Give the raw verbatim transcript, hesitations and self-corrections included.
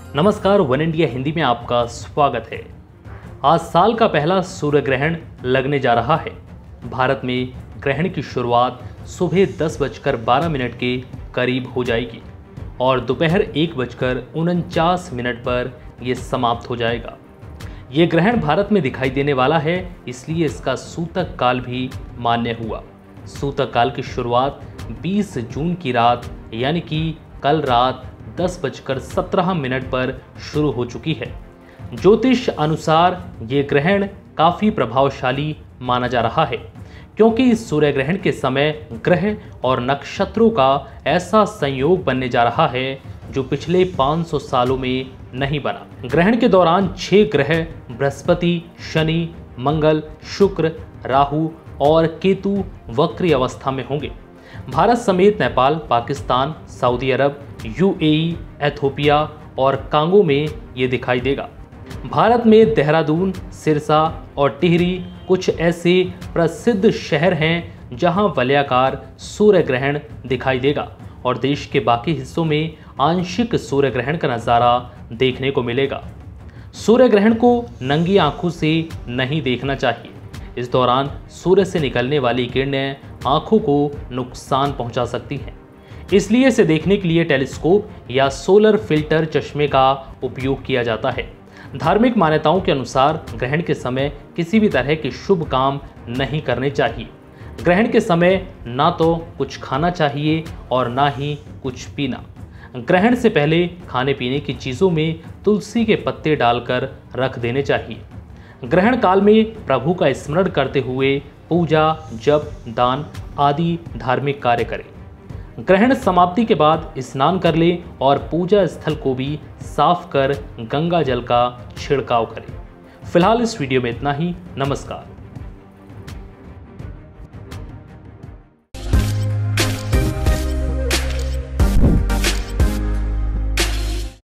नमस्कार, one India Hindi में आपका स्वागत है। आज साल का पहला सूर्य ग्रहण लगने जा रहा है। भारत में ग्रहण की शुरुआत सुबह दस बजकर बारह मिनट के करीब हो जाएगी और दोपहर एक बजकर उनचास मिनट पर यह समाप्त हो जाएगा। ये ग्रहण भारत में दिखाई देने वाला है, इसलिए इसका सूतक काल भी मान्य हुआ। सूतक काल की शुरुआत बीस जून की रात यानी कि कल रात दस बजकर सत्रह मिनट पर शुरू हो चुकी है। ज्योतिष अनुसार ये ग्रहण काफ़ी प्रभावशाली माना जा रहा है, क्योंकि इस सूर्य ग्रहण के समय ग्रह और नक्षत्रों का ऐसा संयोग बनने जा रहा है जो पिछले पाँच सौ सालों में नहीं बना। ग्रहण के दौरान छह ग्रह बृहस्पति, शनि, मंगल, शुक्र, राहु और केतु वक्री अवस्था में होंगे। भारत समेत Nepal, Pakistan, Saudi Arab, UAE, Ethiopia और कांगो में ये दिखाई देगा। भारत में देहरादून, सिरसा और टिहरी कुछ ऐसे प्रसिद्ध शहर हैं जहां वलयाकार सूर्य ग्रहण दिखाई देगा और देश के बाकी हिस्सों में आंशिक सूर्य ग्रहण का नज़ारा देखने को मिलेगा। सूर्य ग्रहण को नंगी आंखों से नहीं देखना चाहिए। इस दौरान सूर्य से निकलने वाली किरणें आंखों को नुकसान पहुंचा सकती हैं, इसलिए इसे देखने के लिए टेलीस्कोप या सोलर फिल्टर चश्मे का उपयोग किया जाता है। धार्मिक मान्यताओं के अनुसार ग्रहण के समय किसी भी तरह के शुभ काम नहीं करने चाहिए। ग्रहण के समय ना तो कुछ खाना चाहिए और ना ही कुछ पीना। ग्रहण से पहले खाने पीने की चीज़ों में तुलसी के पत्ते डालकर रख देने चाहिए। ग्रहण काल में प्रभु का स्मरण करते हुए पूजा, जप, दान आदि धार्मिक कार्य करें। ग्रहण समाप्ति के बाद स्नान कर लें और पूजा स्थल को भी साफ कर गंगा जल का छिड़काव करें। फिलहाल इस वीडियो में इतना ही। नमस्कार।